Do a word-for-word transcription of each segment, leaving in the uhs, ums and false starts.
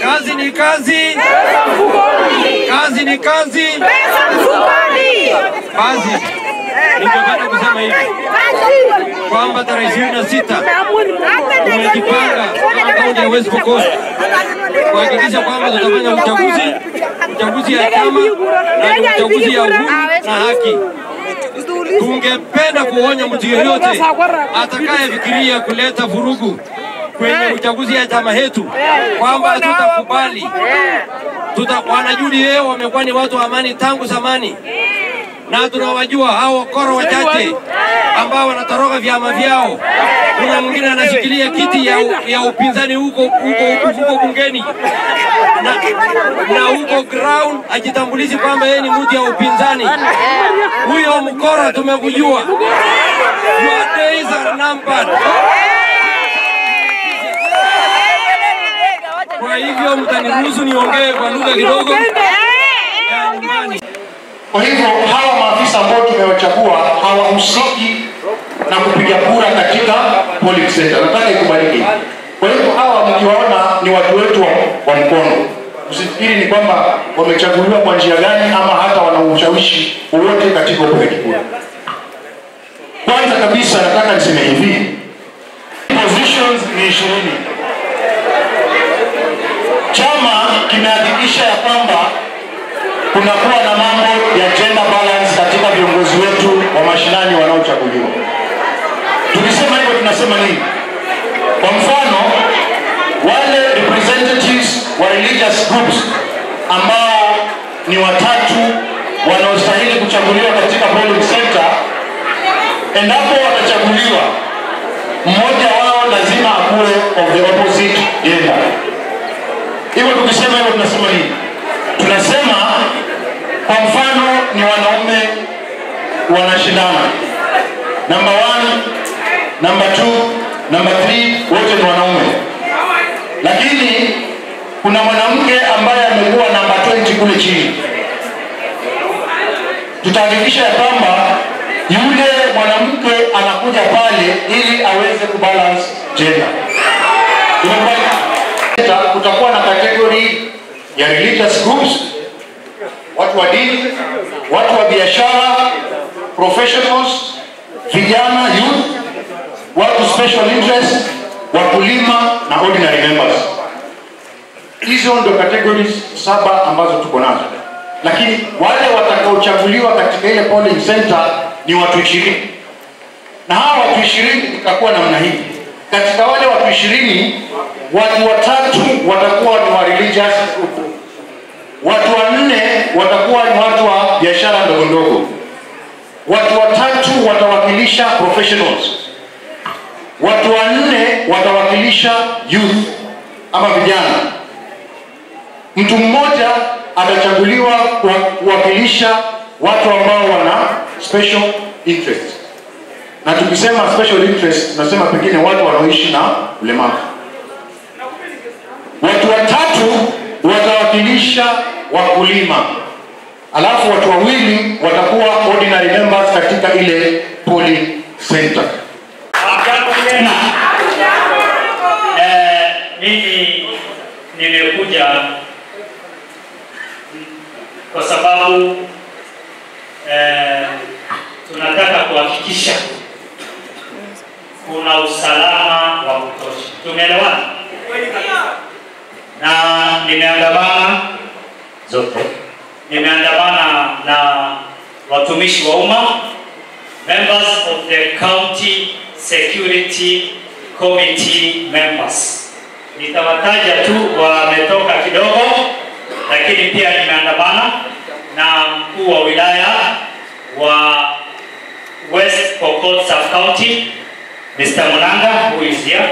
Kazi ni kazi. Kazi ni kazi. Basi ningependa kusema hivi kwamba tarehe ishirini na sita tumejipanga kama kaunti ya West-Pokot kuhakikisha kwamba tutafanya uchaguzi, uchaguzi ya chama na uchaguzi ya uhuru na haki. Tungependa kuonya mtu yeyote atakayefikiria kuleta vurugu kwenye uchaguzi ya chama yetu kwamba tutakubali. Tuta wanajua leo wamekuwa ni watu wa amani tangu zamani, na tunawajua hao wakoro wachache ambao wanatoroka vyama vyao. Kuna mwingine anashikilia kiti ya, ya upinzani huko huko huko bungeni na, na huko ground ajitambulishi kwamba yeye ni mtu ya upinzani. Huyo mkoro tumekujua. Your days are numbered. Kwa hivyo mtaniruhusu niongee kwa lugha kidogo ya nyumbani. Kwa hivyo hawa maafisa ambao tumewachagua hawahusiki na kupiga kura katika polling center. Nataka ikubaliki. Kwa hivyo hawa mkiwaona ni watu wetu wa, wa mkono. Usifikiri ni kwamba wamechaguliwa kwa njia gani ama hata wana ushawishi wowote katika upigaji kura. Kwanza kabisa nataka niseme hivi. Positions ni ishirini. Chama kimehakikisha ya kwamba kunakuwa na mambo ya gender balance katika viongozi wetu wa mashinani wanaochaguliwa. Tukisema hivyo tunasema nini? Kwa mfano, wale representatives wa religious groups ambao ni watatu wanaostahili kuchaguliwa katika polling center, endapo watachaguliwa, mmoja wao lazima akuwe of the opposite gender. Hivyo tukisema hivyo tunasema nini? Tunasema kwa mfano ni wanaume wanashindana. Number one, number two, number three, wote ni wanaume. Lakini kuna mwanamke ambaye amekuwa number twenty kule chini. Tutahakikisha ya kwamba yule mwanamke anakuja pale ili aweze kubalance gender. Kutakuwa na category ya religious groups, watu wa dini, watu wa biashara, professionals, vijana, youth, watu special interest, wakulima na ordinary members. Hizo ndio categories saba ambazo tuko nazo. Lakini wale watakaochaguliwa katika ile polling center ni watu ishirini. Na hawa watu ishirini tutakuwa namna hii. Katika wale watu ishirini, watu watatu watakuwa ni wa religious group. Watu wanne watakuwa ni watu wa biashara ndogo ndogo. Watu watatu watawakilisha professionals. Watu wanne watawakilisha youth ama vijana. Mtu mmoja atachaguliwa kuwakilisha watu ambao wana special interest. Na tukisema special interest, tunasema pengine watu wanaoishi na ulemavu. Watu watatu watawakilisha wakulima. Alafu watu wawili watakuwa ordinary members katika ile polling center. Eh, mimi nimekuja kwa sababu eh, tunataka kuhakikisha kuna usalama wa kutosha. Tumeelewana? Na nimeandamana zote. Nimeandamana na watumishi wa umma, members of the county security committee members. Nitawataja tu wametoka kidogo, lakini pia nimeandamana na mkuu wa wilaya wa West-Pokot sub-county, Mister Munanga, who is here.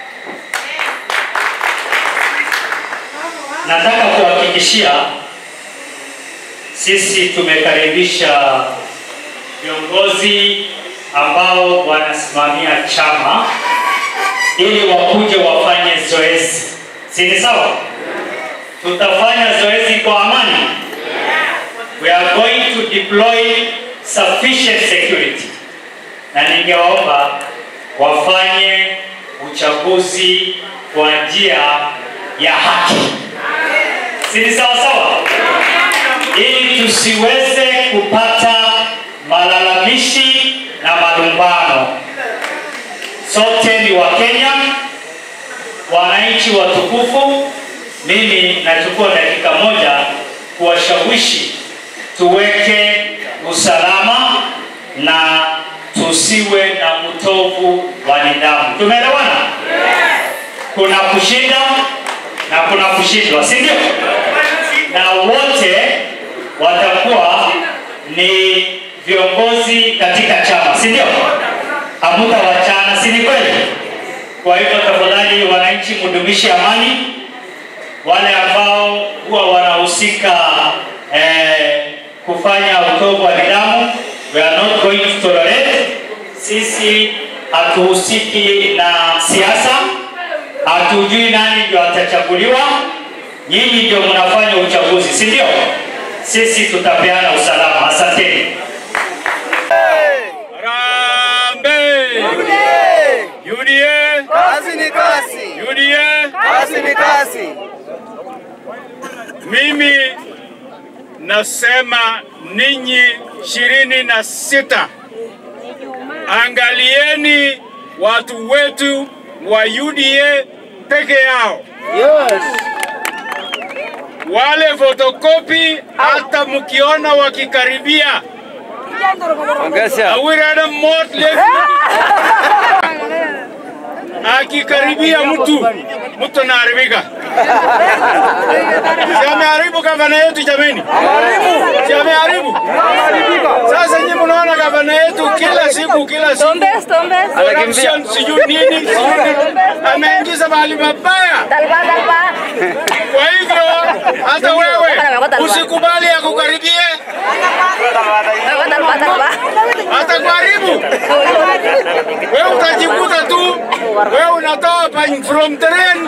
Nataka kuhakikishia sisi tumekaribisha viongozi ambao wanasimamia chama ili wakuje wafanye zoezi. Si ni sawa? Tutafanya zoezi kwa amani. We are going to deploy sufficient security. Na ningewaomba wafanye uchaguzi kwa njia ya haki. Si sawa sawa? Ili tusiweze kupata malalamishi na malumbano. Sote ni wa Kenya, wananchi watukufu. Mimi nachukua dakika moja kuwashawishi tuweke usalama na tusiwe na utovu wa nidhamu. Tumeelewana? Kuna kushinda na kuna kushindwa, si ndio? Na wote watakuwa ni viongozi katika chama, si ndio? Hamtawachana, si ni kweli? Kwa hivyo tafadhali wananchi, mdumishe amani. Wale ambao huwa wanahusika eh, kufanya utovu wa nidhamu, we are not going to tolerate. Sisi hatuhusiki na siasa, hatujui nani ndio atachaguliwa. Nyinyi ndio mnafanya uchaguzi, si ndio? Sisi tutapeana usalama. Asanteni. U D A kazi ni kazi. U D A kazi ni kazi. Mimi nasema ninyi ishirini na sita, angalieni watu wetu wa U D A peke yao. Yes. Wale fotokopi hata mkiona wakikaribia awirada mot le akikaribia mtu mtu na haribika. Jameharibu gavana yetu jameni. Jameharibu. Sasa nyinyi mnaona gavana yetu kila siku kila siku. Corruption sijui nini sijui ameingiza mahali mabaya. Kwa hivyo hata wewe usikubali akukaribie. Hata kuharibu. Wewe utajikuta tu wewe unatoa from train.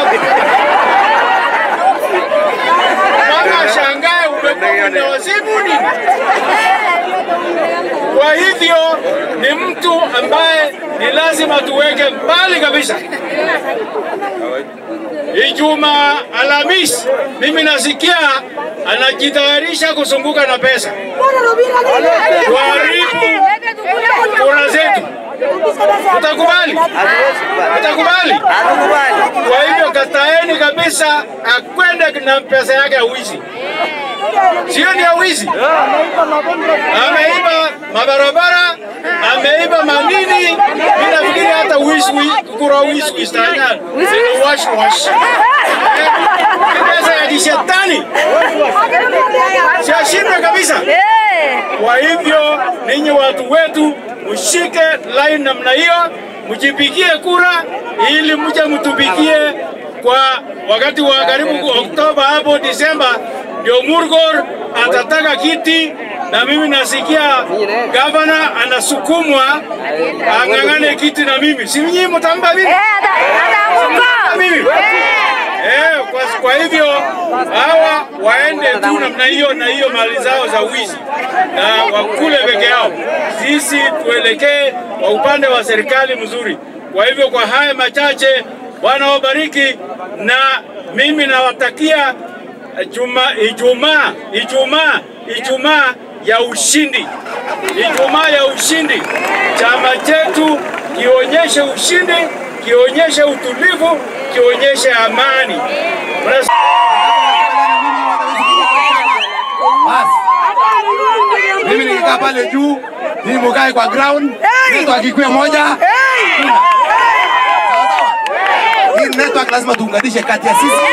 Kama shangae umekuwa na wazimu nini? Kwa hivyo ni mtu ambaye ni lazima tuweke mbali kabisa. Ijumaa Alhamisi mimi nasikia anajitayarisha kuzunguka na pesa. Kuharibu kura zetu. Utakubali? Utakubali? Kwa hivyo kataeni kabisa akwende na pesa yake ya wizi. Sio ni ya wizi. Ameiba mabarabara, ameiba manini, bila fikiri hata wizi kura wizi istanya. Wash wash. Pesa ya kishetani. Shashindwa kabisa. Kwa hivyo ninyi watu wetu mshike line namna hiyo, mjipigie kura ili mje mtupigie kwa wakati wa karibu Oktoba hapo Disemba ndio Murgor atataka kiti, na mimi nasikia gavana anasukumwa angangane kiti na mimi. Si nyinyi mtamba mimi? Eh, mimi. Eh, kwa, kwa hivyo hawa waende tu namna hiyo na hiyo mali zao za wizi na wakule peke yao. Sisi tuelekee kwa upande wa serikali mzuri. Kwa hivyo kwa haya machache, Bwana wabariki, na mimi nawatakia Ijumaa Ijumaa Ijumaa Ijumaa ya ushindi. Ijumaa ya ushindi. Chama chetu kionyeshe ushindi, kionyeshe utulivu, kionyeshe amani. Mimi nikikaa pale juu, mimi mkae kwa ground, network akikuwa moja. Hii network lazima tuunganishe kati ya sisi.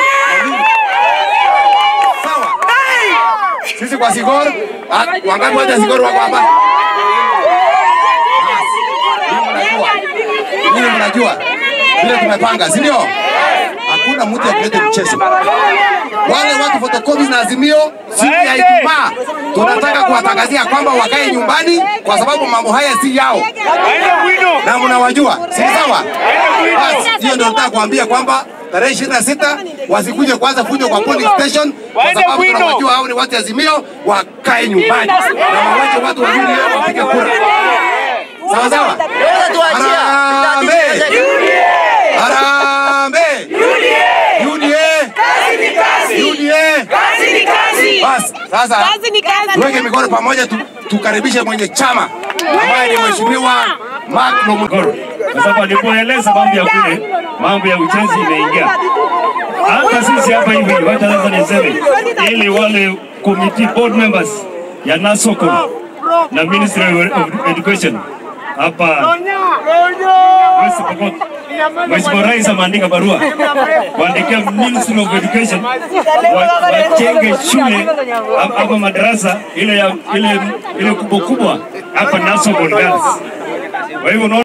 Sawa. Sisi kwa Sigor, wangapi waje Sigor wako hapa? Mimi mnajua vile tumepanga, si ndio? Hakuna mtu ya kuleta mchezo. Wale watu fotokopi na Azimio siku ya Ijumaa tunataka kuwatangazia kwamba wakae nyumbani kwa sababu mambo haya si yao. Na mnawajua, si sawa? Basi hiyo ndio nataka kuambia kwamba tarehe ishirini na sita wasikuje kwanza fujo kwa polling station kwa sababu tunawajua hao ni watu Azimio, wakae nyumbani. Na wawache watu wa U D A wapige kura. Sawa sawa? Harambee! Harambee! U D A! U D A! U D A! Sasa tuweke mikono pamoja tu, tukaribishe mwenye chama ambaye ni mheshimiwa Murgor. Kwa sababu alipoeleza mambo ya kule, mambo ya ujenzi imeingia. Hata sisi hapa hivi wacha sasa niseme ili wale committee board members ya Nasoko na Ministry of Education hapa West-Pokot, Mheshimiwa Rais ameandika barua kuandikia Ministry of Education wajenge shule hapa madarasa ile ya ile ile kubwa kubwa hapa Nasoko Girls. Kwa hivyo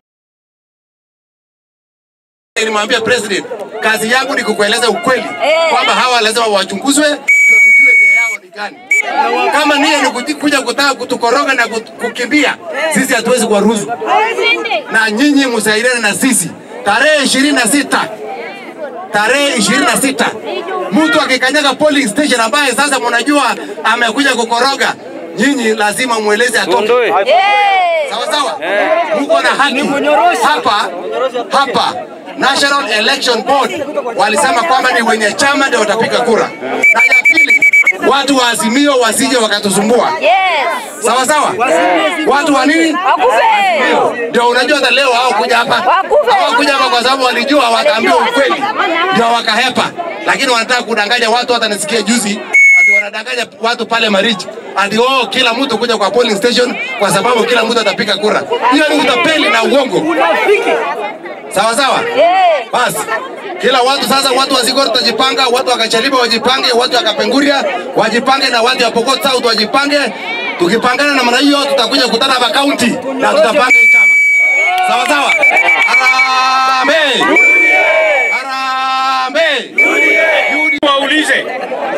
nimwambia president, kazi yangu ni kukueleza ukweli kwamba hawa lazima wachunguzwe ndio tujue nia yao ni gani. Kama nia ni kuja kutaka kutukoroga na kukimbia, sisi hatuwezi kuwaruhusu. Na nyinyi msaidiane na sisi. Tarehe ishirini na sita tarehe ishirini na sita mtu akikanyaga polling station ambaye sasa mnajua amekuja kukoroga, nyinyi lazima mueleze atoke. Sawa sawa? Mko na haki. Hapa hapa National Election Board walisema kwamba ni wenye chama ndio watapiga kura. Na ya pili, watu wa Azimio wasije wakatusumbua. Yes. Sawa sawa? Watu wa nini? Wakufe. Ndio unajua hata leo hao kuja hapa. Hao kuja hapa kwa sababu walijua wataambiwa ukweli. Ndio wakahepa. Lakini wanataka kudanganya watu, hata nisikie juzi ati wanadanganya watu pale Marich. Ati oh, kila mtu kuja kwa polling station kwa sababu kila mtu atapiga kura. Hiyo ni utapeli na uongo. Sawa sawa? Basi kila watu sasa, watu wa Zigor tajipanga, watu wa Kachapin wajipange, watu wa Kapenguria wajipange, na watu wa Pokot South wajipange. Tukipangana na maana hiyo tutakuja kukutana hapa county na tutapanga chama. Sawa sawa? Harambee! Harambee! Waulize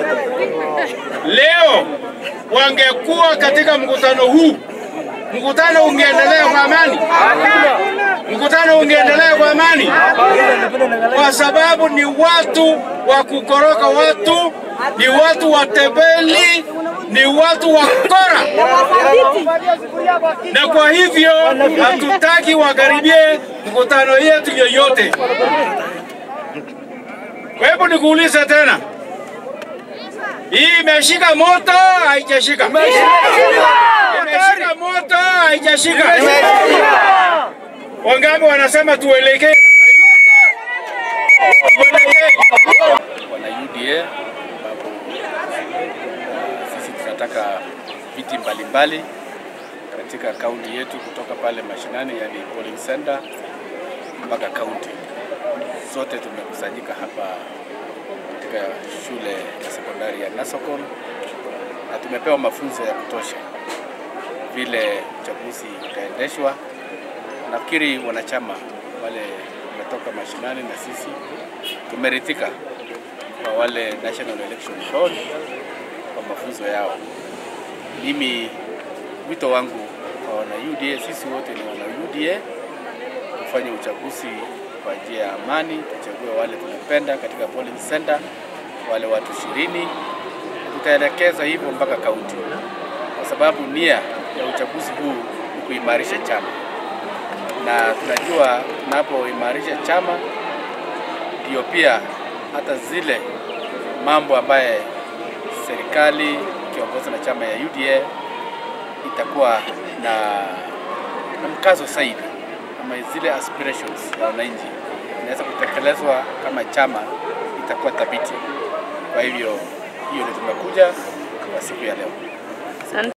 leo wangekuwa katika mkutano huu, mkutano ungeendelea kwa amani? Mkutano ungeendelea kwa amani? Kwa sababu ni watu wa kukoroka watu, ni watu wa tebeli, ni watu wa kora. Na kwa hivyo hatutaki wakaribie mkutano yetu yoyote. Kwa hivyo nikuulize tena, hii imeshika moto haijashika? Imeshika moto haijashika? Wangapi wanasema tuelekee? Wana U D A sisi tunataka viti mbalimbali katika kaunti yetu, kutoka pale mashinani, yani polling center, mpaka kaunti. Sote tumekusanyika hapa katika shule ya sekondari ya Nasoko na tumepewa mafunzo ya kutosha vile uchaguzi utaendeshwa. Nafikiri wanachama wale wametoka mashinani na sisi tumeridhika kwa wale National Election Board kwa mafunzo yao. Mimi wito wangu kwa wana U D A, sisi wote ni wana U D A, kufanya uchaguzi kwa njia ya amani, tuchague wale tunapenda katika polling center, wale watu ishirini, tutaelekeza hivyo mpaka kaunti, kwa sababu nia ya uchaguzi huu ni kuimarisha chama. Na tunajua tunapoimarisha chama ndio pia hata zile mambo ambaye serikali ikiongozwa na chama ya U D A itakuwa na, na mkazo zaidi, ama zile aspirations ya wananchi inaweza kutekelezwa kama chama itakuwa thabiti. Kwa hivyo hiyo ndio tumekuja kwa siku ya leo.